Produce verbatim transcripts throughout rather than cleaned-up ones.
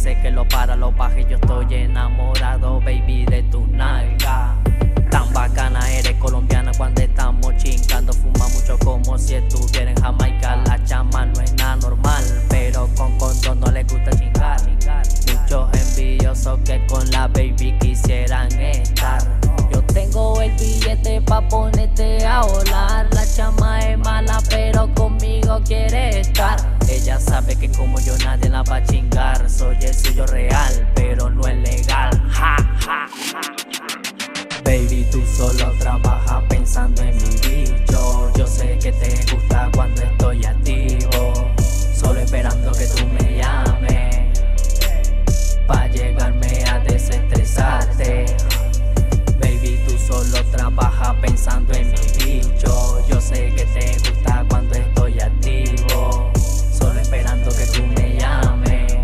sé que lo para, lo baja y yo estoy enamorado, baby, de tu nalga. Tan bacana eres colombiana cuando estamos chingando. Fuma mucho como si estuviera en Jamaica. La chama no es nada normal, pero con condón no le gusta chingar. Muchos envidiosos que con la baby quisieran estar. Yo tengo el billete pa' ponerte a volar. La chama es mala pero conmigo quiere estar. Ella sabe que como yo nadie la va a chingar. Soy el suyo real pero no es legal. Ja, ja, ja. Baby, tú solo trabajas pensando en mi bicho. Yo sé que te gusta cuando estoy activo, solo esperando que tú me llames pa' llegarme a desestresarte. Baby, tú solo trabajas pensando en mi bicho. Yo sé que te gusta cuando estoy activo, solo esperando que tú me llames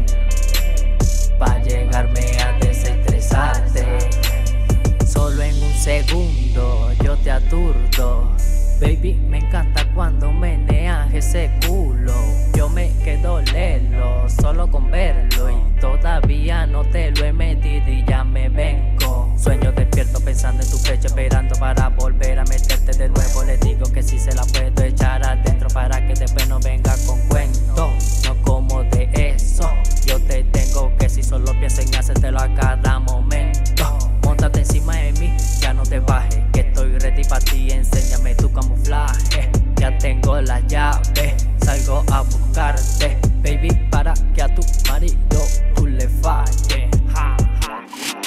pa' llegarme a desestresarte. Solo en un segundo yo te aturdo. Baby, me encanta cuando meneas ese culo. Yo me quedo lelo solo con verlo y todavía no te lo he metido y ya me vengo. Sueño despierto pensando en tu pecho, esperando para volver a meterte de nuevo. Le digo que si se la puedo echar adentro para que después no venga con cuento. No como de eso, yo te tengo que si solo pienso en hacértelo a cada momento. Móntate encima de mí, ya no te bajes, que estoy ready pa' ti, enséñame tu camuflaje. Ya tengo la llave, salgo a buscarte, baby, para que a tu marido tú le falles. Ja, ja.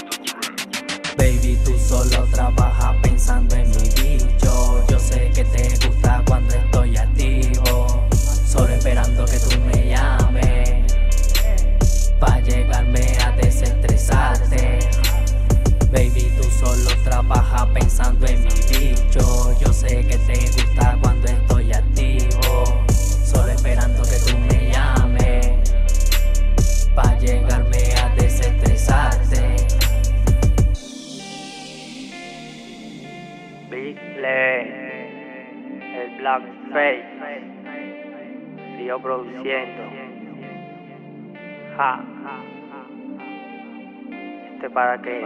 Baby, tú solo trabajas pensando en mi bicho. Yo sé que te gusta cuando estoy activo, solo esperando que tú me llames pa' llegarme a desestresarte. Baby, tú solo trabajas pensando en mi bicho. Yo sé que te gusta cuando estoy activo, solo esperando que tú me llames pa' llegarme a desestresarte. Big Lee, el Black Face, Río produciendo. Ja, este para que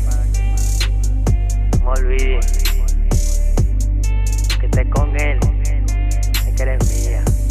no me olvides que esté con él, es que eres mía.